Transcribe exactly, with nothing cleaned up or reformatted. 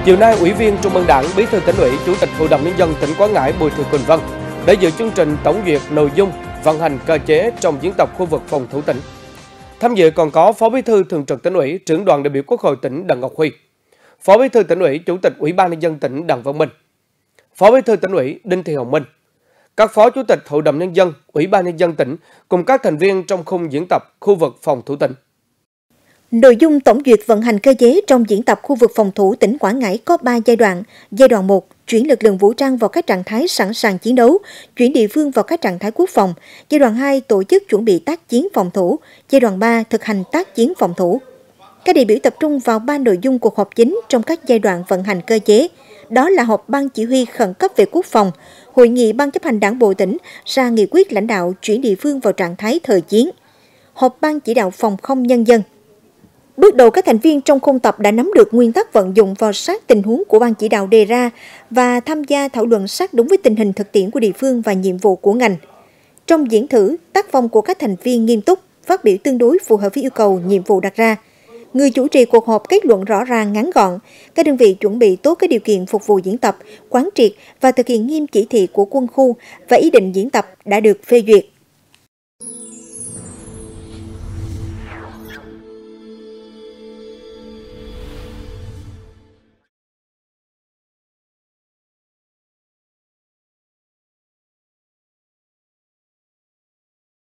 Chiều nay, Ủy viên Trung ương Đảng, Bí thư Tỉnh ủy, Chủ tịch Hội đồng Nhân dân tỉnh Quảng Ngãi Bùi Thị Quỳnh Vân đã dự chương trình tổng duyệt nội dung vận hành cơ chế trong diễn tập khu vực phòng thủ tỉnh. Tham dự còn có Phó Bí thư Thường trực Tỉnh ủy, Trưởng đoàn đại biểu Quốc hội tỉnh Đặng Ngọc Huy, Phó Bí thư Tỉnh ủy, Chủ tịch Ủy ban Nhân dân tỉnh Đặng Văn Minh, Phó Bí thư Tỉnh ủy Đinh Thị Hồng Minh, các Phó Chủ tịch Hội đồng Nhân dân, Ủy ban Nhân dân tỉnh cùng các thành viên trong khung diễn tập khu vực phòng thủ tỉnh. Nội dung tổng duyệt vận hành cơ chế trong diễn tập khu vực phòng thủ tỉnh Quảng Ngãi có ba giai đoạn. Giai đoạn một, chuyển lực lượng vũ trang vào các trạng thái sẵn sàng chiến đấu, chuyển địa phương vào các trạng thái quốc phòng. Giai đoạn hai, tổ chức chuẩn bị tác chiến phòng thủ. Giai đoạn ba, thực hành tác chiến phòng thủ. Các đại biểu tập trung vào ba nội dung cuộc họp chính trong các giai đoạn vận hành cơ chế. Đó là họp Ban Chỉ huy khẩn cấp về quốc phòng, hội nghị Ban chấp hành Đảng bộ tỉnh ra nghị quyết lãnh đạo chuyển địa phương vào trạng thái thời chiến, họp Ban chỉ đạo phòng không nhân dân. Bước đầu, các thành viên trong khung tập đã nắm được nguyên tắc vận dụng vào sát tình huống của Ban chỉ đạo đề ra và tham gia thảo luận sát đúng với tình hình thực tiễn của địa phương và nhiệm vụ của ngành. Trong diễn thử, tác phong của các thành viên nghiêm túc, phát biểu tương đối phù hợp với yêu cầu nhiệm vụ đặt ra. Người chủ trì cuộc họp kết luận rõ ràng ngắn gọn, các đơn vị chuẩn bị tốt các điều kiện phục vụ diễn tập, quán triệt và thực hiện nghiêm chỉ thị của quân khu và ý định diễn tập đã được phê duyệt.